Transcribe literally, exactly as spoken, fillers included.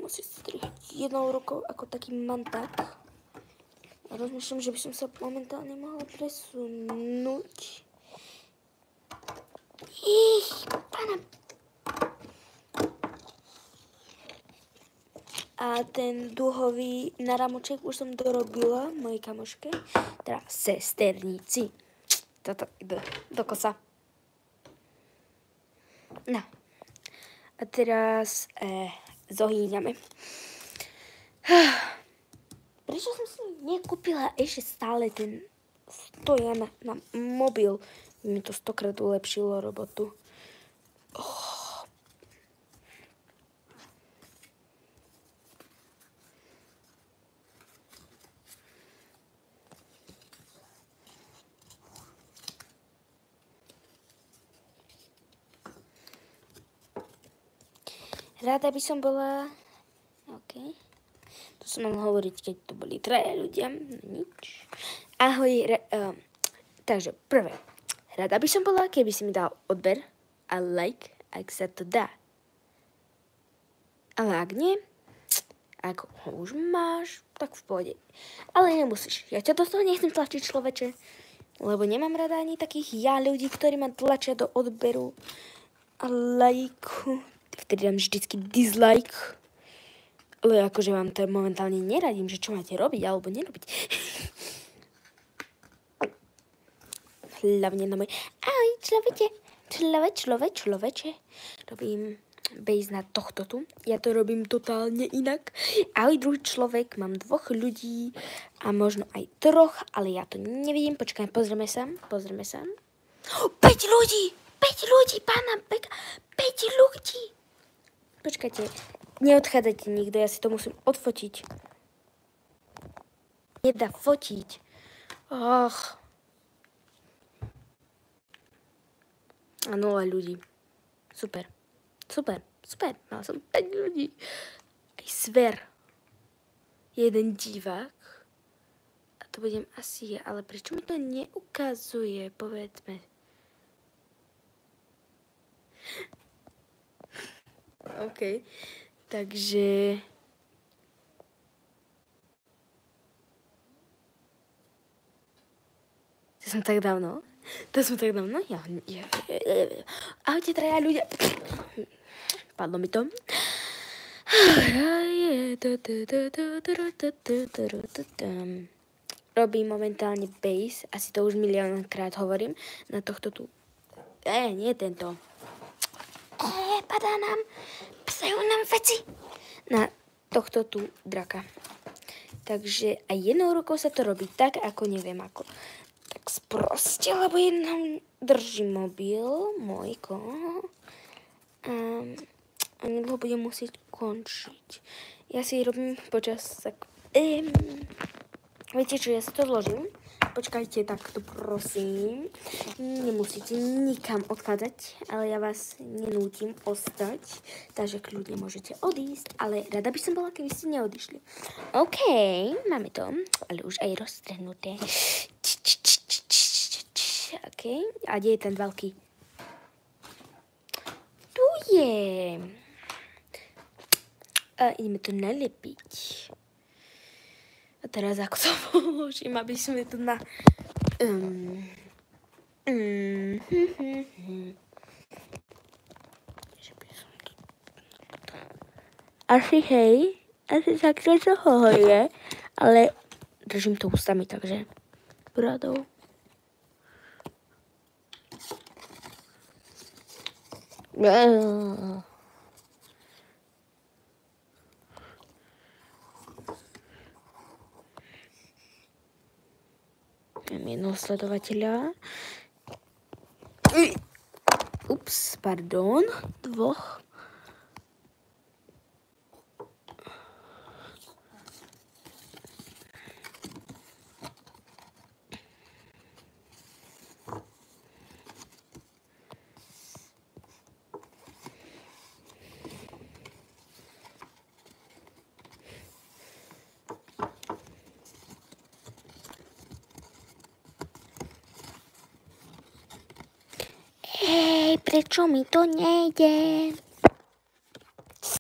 musieť strihať jednou rukou ako taký manták. A rozmýšľam, že by som sa momentálne mohla presunúť. Ich, pána. A ten dúhový naramoček už som dorobila mojej kamoške, teda sesternici. Toto ide do kosa. No. A teraz eh, zohýňame. Prečo som si nekúpila ešte stále ten stojan na, na mobil? Mi to stokrát ulepšilo robotu. Oh. Rada by som bola... OK. To som mal hovoriť, keď to boli traja ľudia. Nič. Ahoj. Re, uh, takže prvé. Rada by som bola, keby si mi dal odber a like, ak sa to dá. Ale ak nie, ako ho už máš, tak v pohode. Ale nemusíš. Ja ťa do toho nechcem tlačiť, človeče. Lebo nemám rada ani takých ja ľudí, ktorí ma tlačia do odberu a lajku. Vtedy dám vždycky dislike. Ale akože vám to momentálne neradím, že čo máte robiť alebo nerobiť. Hlavne na môj... Ahoj, človeče. Človeč, človeč, človeče. Robím base na tohto tu. Ja to robím totálne inak. Ahoj, druhý človek. Mám dvoch ľudí a možno aj troch, ale ja to nevidím. Počkaj, pozrieme sa. Pozrieme sa. Oh, päť ľudí! päť ľudí, pána Beka. päť ľudí! Počkajte, neodchádzajte nikto, ja si to musím odfotiť. Nedá fotiť. Och. A nula ľudí. Super. Super. Super. Mal som päť ľudí. Aj sver. Jeden divák. A to budem asi ja. Ale prečo mi to neukazuje? Povedzme. OK, takže... To som tak dávno? To som tak dávno? Ja, ja, ja. Ahojte, traja ľudia. Padlo mi to. Robím momentálne bass, asi to už miliónkrát hovorím, na tohto tu. Eh, nie tento. Eh, padá nám, psajú nám veci. Na tohto tu draka. Takže aj jednou rukou sa to robí tak, ako neviem ako. Tak sproste, lebo jednou drží mobil, môjko. Um, a nedlho budem musieť končiť. Ja si robím počas tak... Um, viete čo, ja si to zložím. Počkajte takto, prosím. Nemusíte nikam odchádzať, ale ja vás nenútim ostať. Takže kľudne môžete odísť, ale rada by som bola, keby ste neodišli. OK, máme to, ale už aj roztrhnuté. OK, a kde je ten veľký? Tu je. A ideme to nalepiť. A teraz ako to položím, aby sme tu na... Um, um, hm, hm, hm. Asi hej, asi takto toho je, ale držím to ústami, takže bradou. Uh. Mám jednou sledovateľa. Ups, pardon. Dvoch. Prečo mi to nejde?